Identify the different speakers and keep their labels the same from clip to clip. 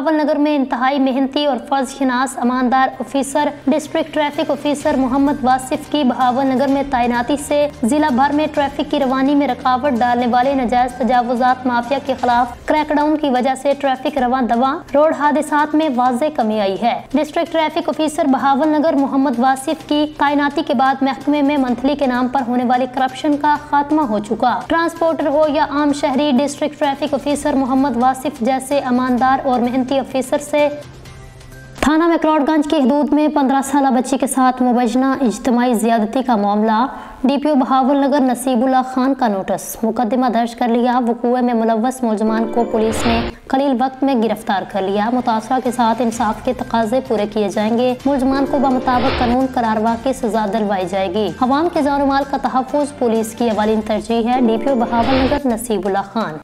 Speaker 1: बहावल नगर में इंतहाई मेहनती और फर्जशनास ईमानदार officer district traffic officer Mohammad Wasif की बहावल नगर में तैनाती से जिला भर में ट्रैफिक की रवानी में रुकावट डालने वाले नाजायज तजावुजात माफिया के खिलाफ क्रैकडाउन की वजह से ट्रैफिक रवा दवा रोड हादसात में वाज़ेह कमी आई है। District traffic officer Bahawalnagar Mohammad Wasif की तैनाती के बाद महकमे में मंथली के नाम पर होने वाली करप्शन का खात्मा हो चुका। ट्रांसपोर्टर हो या आम शहरी, district traffic officer Mohammad Wasif जैसे ईमानदार और मेहनती ऑफिसर से थाना मैक्लोडगंज की हदूद में 15 साल बच्ची के साथ मुबैना इज्तिमाई ज़्यादती का मामला। DPO बहावल नगर नसीबुल्लाह खान का नोटिस, मुकदमा दर्ज कर लिया। वक़ूए में मुलव्वस मुलजमान को पुलिस ने कलील वक्त में गिरफ्तार कर लिया। मुतासरा के साथ इंसाफ के तकाजे पूरे किए जाएंगे। मुलजमान को बमुताबिक कानून करारवा की सजा दिलवाई जाएगी। अवाम के जान माल का तहफ़्फ़ुज़ पुलिस की अवलीन तरजीह है। DPO Bahawalnagar Naseebullah Khan.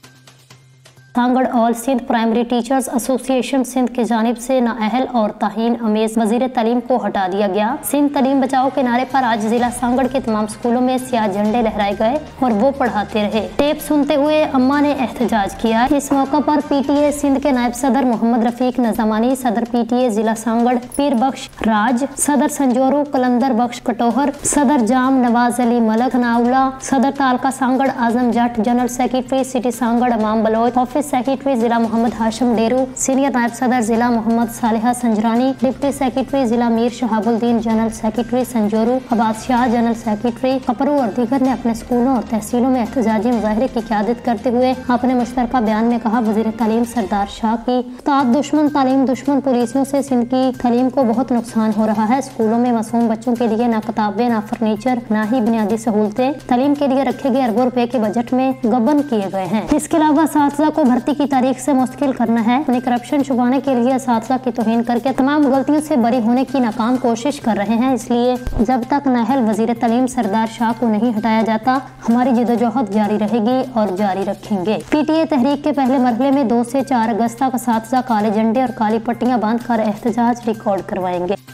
Speaker 1: Sanghar all Sindh primary teachers association Sindh की जानिब से नाअहल और ताहीन अमेज वजीर तालीम को हटा दिया गया। सिंध तालीम बचाओ के नारे पर आज जिला सांगड़ के तमाम स्कूलों में सियाह झंडे लहराए गए और वो पढ़ाते रहे। टेप सुनते हुए अम्मा ने एहतजाज किया। इस मौका पर PTA सिंध के नायब सदर मोहम्मद रफीक नज़ामानी, सदर PTA जिला सांगड़ पीर बख्श राज, सदर संजोरू कलंदर बख्श कटोहर, सदर जाम नवाज अली मलक नाउला, सदर taluka Sanghar Azam Jat, general secretary city Sanghar Amam Baloch, office secretary जिला मोहम्मद हाशिम डेरू, सीनियर नायब सदर जिला मोहम्मद सालिहा संजरानी, डिप्टी सेक्रेटरी जिला Mir Shahabuddin, general secretary Sanjoro Abbas Shah, general secretary Kapro और दीगर ने अपने स्कूलों और तहसीलों में एहतजाजी मुजाहरे की क़यादत करते हुए अपने मुश्तरका बयान में कहा, वज़ीर तालीम सरदार शाह की ताद दुश्मन तालीम दुश्मन पॉलिसियों से सिंध की तालीम को बहुत नुकसान हो रहा है। स्कूलों में मासूम बच्चों के लिए ना किताबें, ना फर्नीचर, ना ही बुनियादी सहूलतें तालीम के लिए रखे गए अरबों रुपए के बजट में गबन किए गए हैं। इसके अलावा असातिज़ा को भर्ती की तारीख से मुस्तकिल करना है। अपनी करप्शन छुपाने के लिए असातिज़ा की तौहीन करके तमाम गलतियों से बरी होने की नाकाम कोशिश कर रहे हैं। इसलिए जब तक नाअहल वज़ीर तालीम सरदार शाह को नहीं हटाया जाता, हमारी जदोजहद जारी रहेगी और जारी रखेंगे। PTA तहरीक के पहले मरहले में 2 से 4 अगस्त तक असातिज़ा काले झंडे और काली पट्टियां बांध कर एहतजाज रिकॉर्ड करवाएंगे।